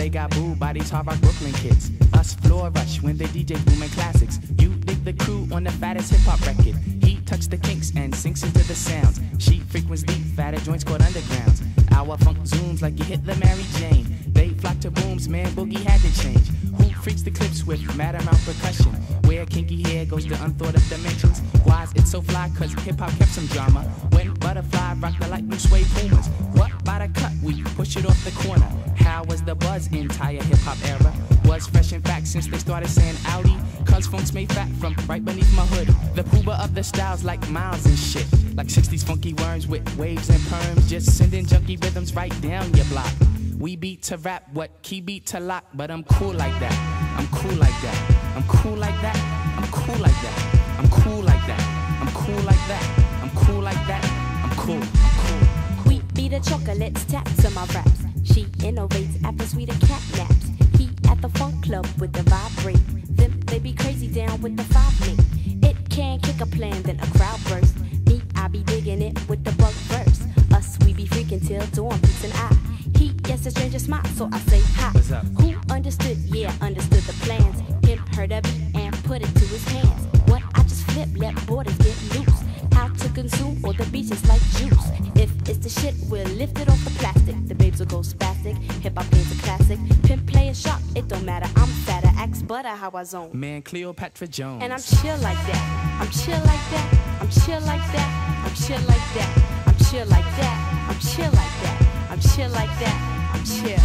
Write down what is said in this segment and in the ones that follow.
they got booed by these hard rock Brooklyn kids. Us floor rush when they DJ booming classics. You dig the crew on the fattest hip hop record. He tucks the kinks and sinks into the sounds. She frequents deep, fatter joints called undergrounds. Our funk zooms like you hit the Mary Jane. They flock to booms, man, boogie had to change. Who freaks the clips with mad amount percussion? Where kinky hair goes to unthought of dimensions. Why is it so fly? Cause hip-hop kept some drama. When Butterfly rocked the light blue suede Pumas. What by the cut? We push it off the corner. How was the buzz entire hip-hop era? Was fresh in fact since they started saying Audi. Cause funk's made fat from right beneath my hood. The pooba of the styles like Miles and shit. Like 60s funky worms with waves and perms. Just sending junky rhythms right down your block. We beat to rap, what key beat to lock. But I'm cool like that, I'm cool like that. I'm cool like that, I'm cool like that. I'm cool like that, I'm cool like that. I'm cool like that, I'm cool, I'm cool. We beat the chocolates, taps on my raps. She innovates after sweeter cat naps. He at the funk club with the vibrate. Them they be crazy down with the 5-link. It can kick a plan, then a crowd burst. Me, I be digging it with the bug verse. Us, we be freaking till dawn, peace and I. He gets a stranger smile, so I say hi. What's up? Who understood? Yeah, understood the plans. Him heard of it and put it to his hands. What I just flip, let borders get loose. How to consume all the beaches like juice. If it's the shit, we'll lift it off the plastic. The babes will go spastic. Hip hop game's a classic. Pimp play is sharp, it don't matter. I'm fatter, axe butter how I zone. Man, Cleopatra Jones. And I'm chill like that. I'm chill like that. I'm chill like that. I'm chill like that. I'm chill like that. I'm chill like that. I'm chill like that. I'm chill.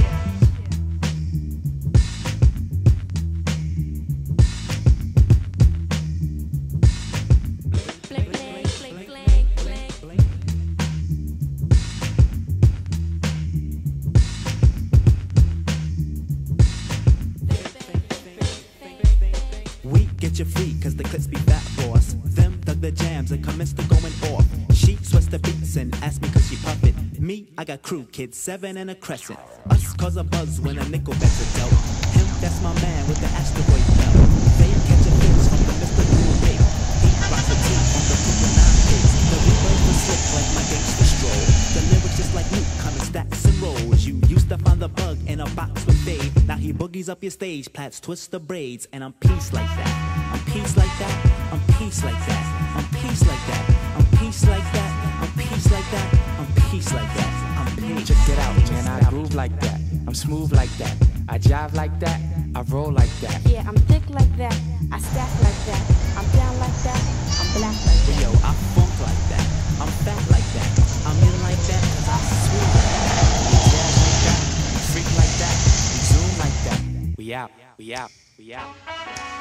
We get you free, cause the clips be fat, boss. Them dug the jams and commenced to going off. She sweats the beats and asked me cause she puff it. Me, I got crew, kids, 7 and a crescent. Us cause a buzz when a nickel bets a dope. Him, that's my man with the asteroid belt. They catch a fix from the Mr. Cool Bait. He rocks a tee on the Cooper 9 case. The reverse was slick like my gangster stroll. The lyrics just like Luke, coming stacks and rolls. You used to find the bug in a box with Dave. Now he boogies up your stage, plats twist the braids. And I'm peace like that. I'm peace like that. I'm peace like that. I'm peace like that. I'm peace like that. I'm peace like that. I'm peace like that. I'm peace. Check it out, man, I groove like that. I'm smooth like that. I jive like that. I roll like that. Yeah, I'm thick like that. I stack like that. I'm down like that. I'm black like that. Yo, I funk like that. I'm fat like that. I'm in like that cause I'm sweet like that. We jazz like that. We freak like that. We zoom like that. We out, we out, we out.